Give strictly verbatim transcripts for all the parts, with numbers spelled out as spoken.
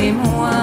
si mua.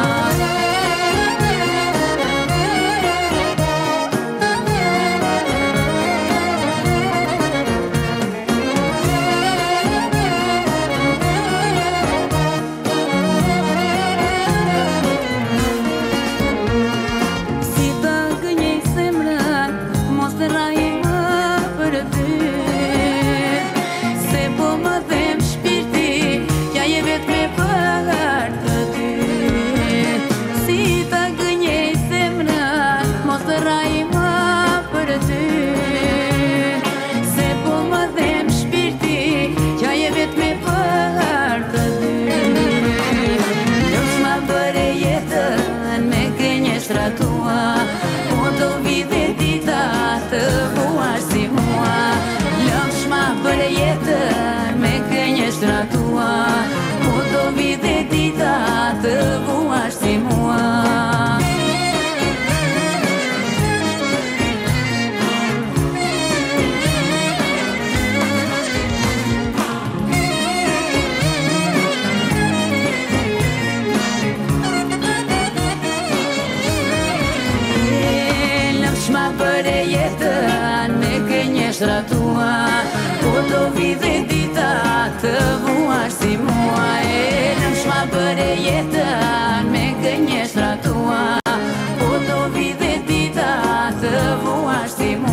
Tua, quando vide dita te voar si mua, lëmsh ma bërjetë me kënjështra tua, quando vide dita te voar si mua. Për e jetën me kënjështra tua, po do vide dita të vuash si mua. E lëm shma për e jetën me kënjështra tua, po do vide dita të vuash si mua.